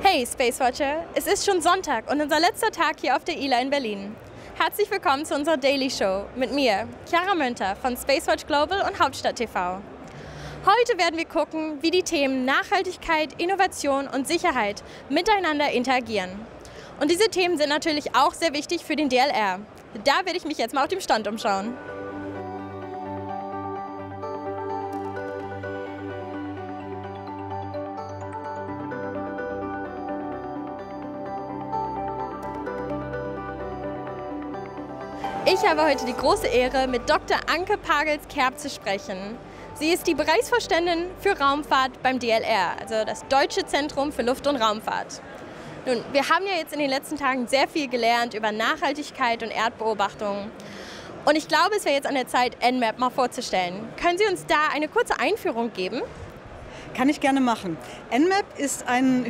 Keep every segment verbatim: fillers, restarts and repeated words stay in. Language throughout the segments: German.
Hey Spacewatcher, es ist schon Sonntag und unser letzter Tag hier auf der I L A in Berlin. Herzlich willkommen zu unserer Daily Show mit mir, Chiara Münter von Spacewatch Global und Hauptstadt T V. Heute werden wir gucken, wie die Themen Nachhaltigkeit, Innovation und Sicherheit miteinander interagieren. Und diese Themen sind natürlich auch sehr wichtig für den D L R. Da werde ich mich jetzt mal auf dem Stand umschauen. Ich habe heute die große Ehre, mit Doktor Anke Pagels-Kerb zu sprechen. Sie ist die Bereichsvorständin für Raumfahrt beim D L R, also das Deutsche Zentrum für Luft- und Raumfahrt. Nun, wir haben ja jetzt in den letzten Tagen sehr viel gelernt über Nachhaltigkeit und Erdbeobachtung. Und ich glaube, es wäre jetzt an der Zeit, N MAP mal vorzustellen. Können Sie uns da eine kurze Einführung geben? Kann ich gerne machen. N MAP ist ein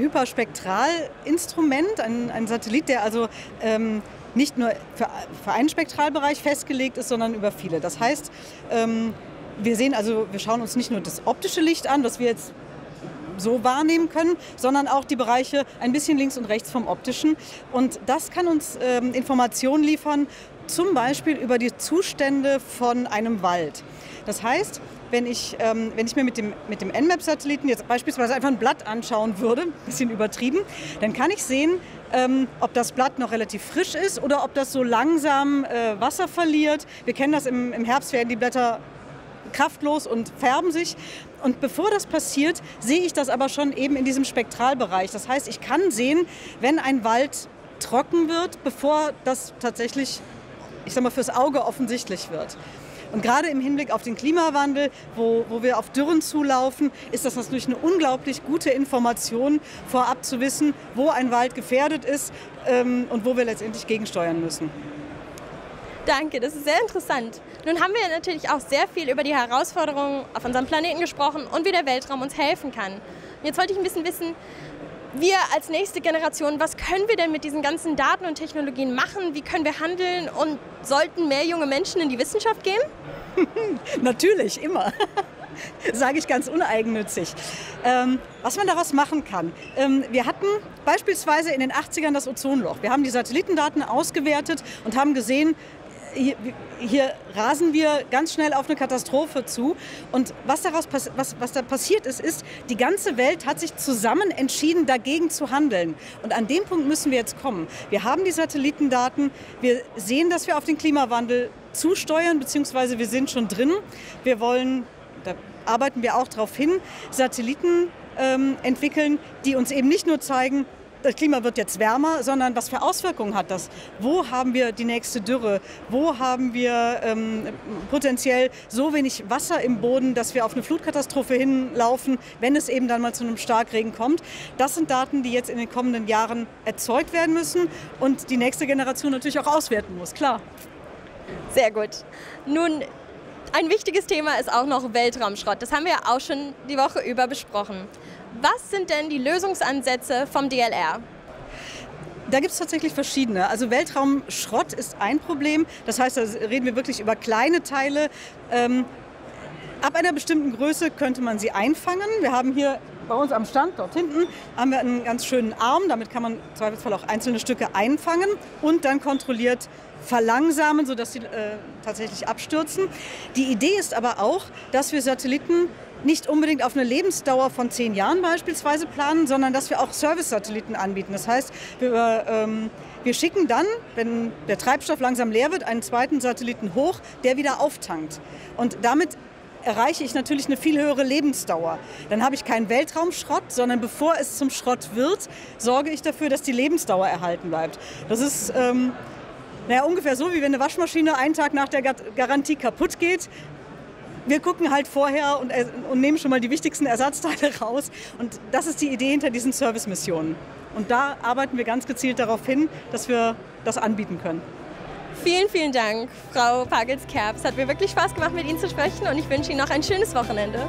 Hyperspektralinstrument, ein, ein Satellit, der also ähm, nicht nur für, für einen Spektralbereich festgelegt ist, sondern über viele. Das heißt, ähm, wir sehen also, wir schauen uns nicht nur das optische Licht an, was wir jetzt so wahrnehmen können, sondern auch die Bereiche ein bisschen links und rechts vom optischen. Und das kann uns ähm, Informationen liefern, zum Beispiel über die Zustände von einem Wald. Das heißt, wenn ich, ähm, wenn ich mir mit dem, mit dem N MAP-Satelliten jetzt beispielsweise einfach ein Blatt anschauen würde, ein bisschen übertrieben, dann kann ich sehen, ähm, ob das Blatt noch relativ frisch ist oder ob das so langsam äh, Wasser verliert. Wir kennen das, im, im Herbst werden die Blätter kraftlos und färben sich. Und bevor das passiert, sehe ich das aber schon eben in diesem Spektralbereich. Das heißt, ich kann sehen, wenn ein Wald trocken wird, bevor das tatsächlich, ich sag mal, fürs Auge offensichtlich wird. Und gerade im Hinblick auf den Klimawandel, wo, wo wir auf Dürren zulaufen, ist das natürlich eine unglaublich gute Information, vorab zu wissen, wo ein Wald gefährdet ist ähm, und wo wir letztendlich gegensteuern müssen. Danke, das ist sehr interessant. Nun haben wir natürlich auch sehr viel über die Herausforderungen auf unserem Planeten gesprochen und wie der Weltraum uns helfen kann. Und jetzt wollte ich ein bisschen wissen, wir als nächste Generation, was können wir denn mit diesen ganzen Daten und Technologien machen? Wie können wir handeln und sollten mehr junge Menschen in die Wissenschaft gehen? Natürlich, immer. Sage ich ganz uneigennützig. Ähm, was man daraus machen kann. Ähm, wir hatten beispielsweise in den achtzigern das Ozonloch. Wir haben die Satellitendaten ausgewertet und haben gesehen, Hier, hier rasen wir ganz schnell auf eine Katastrophe zu. Und was, daraus, was, was da passiert ist, ist, die ganze Welt hat sich zusammen entschieden, dagegen zu handeln. Und an dem Punkt müssen wir jetzt kommen. Wir haben die Satellitendaten, wir sehen, dass wir auf den Klimawandel zusteuern, beziehungsweise wir sind schon drin. Wir wollen, da arbeiten wir auch darauf hin, Satelliten ähm, entwickeln, die uns eben nicht nur zeigen, das Klima wird jetzt wärmer, sondern was für Auswirkungen hat das? Wo haben wir die nächste Dürre? Wo haben wir ähm, potenziell so wenig Wasser im Boden, dass wir auf eine Flutkatastrophe hinlaufen, wenn es eben dann mal zu einem Starkregen kommt? Das sind Daten, die jetzt in den kommenden Jahren erzeugt werden müssen und die nächste Generation natürlich auch auswerten muss, klar. Sehr gut. Nun, ein wichtiges Thema ist auch noch Weltraumschrott. Das haben wir ja auch schon die Woche über besprochen. Was sind denn die Lösungsansätze vom D L R? Da gibt es tatsächlich verschiedene. Also Weltraumschrott ist ein Problem. Das heißt, da reden wir wirklich über kleine Teile. Ähm, ab einer bestimmten Größe könnte man sie einfangen. Wir haben hier bei uns am Stand, dort hinten, haben wir einen ganz schönen Arm. Damit kann man im Zweifelsfall auch einzelne Stücke einfangen und dann kontrolliert verlangsamen, sodass sie äh, tatsächlich abstürzen. Die Idee ist aber auch, dass wir Satelliten nicht unbedingt auf eine Lebensdauer von zehn Jahren beispielsweise planen, sondern dass wir auch Service-Satelliten anbieten. Das heißt, wir, ähm, wir schicken dann, wenn der Treibstoff langsam leer wird, einen zweiten Satelliten hoch, der wieder auftankt. Und damit erreiche ich natürlich eine viel höhere Lebensdauer. Dann habe ich keinen Weltraumschrott, sondern bevor es zum Schrott wird, sorge ich dafür, dass die Lebensdauer erhalten bleibt. Das ist ähm, naja, ungefähr so, wie wenn eine Waschmaschine einen Tag nach der Garantie kaputt geht. Wir gucken halt vorher und, und nehmen schon mal die wichtigsten Ersatzteile raus. Und das ist die Idee hinter diesen Servicemissionen. Und da arbeiten wir ganz gezielt darauf hin, dass wir das anbieten können. Vielen, vielen Dank, Frau Pagels-Kerb. Es hat mir wirklich Spaß gemacht, mit Ihnen zu sprechen und ich wünsche Ihnen noch ein schönes Wochenende.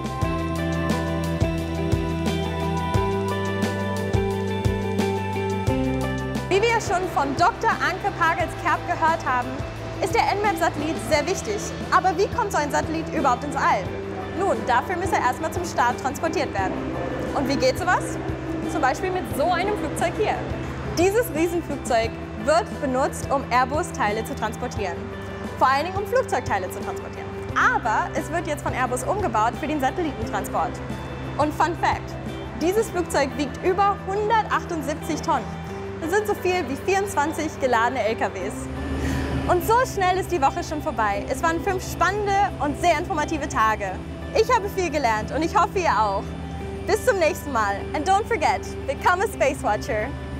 Wie wir ja schon von Doktor Anke Pagels-Kerb gehört haben, ist der N MAP-Satellit sehr wichtig. Aber wie kommt so ein Satellit überhaupt ins All? Nun, dafür muss er erstmal zum Start transportiert werden. Und wie geht sowas? zum Beispiel mit so einem Flugzeug hier. Dieses Riesenflugzeug wird benutzt, um Airbus-Teile zu transportieren. Vor allen Dingen, um Flugzeugteile zu transportieren. Aber es wird jetzt von Airbus umgebaut für den Satellitentransport. Und Fun Fact, dieses Flugzeug wiegt über hundertachtundsiebzig Tonnen. Das sind so viel wie vierundzwanzig geladene L K Ws. Und so schnell ist die Woche schon vorbei. Es waren fünf spannende und sehr informative Tage. Ich habe viel gelernt und ich hoffe, ihr auch. Bis zum nächsten Mal. And don't forget, become a Space Watcher.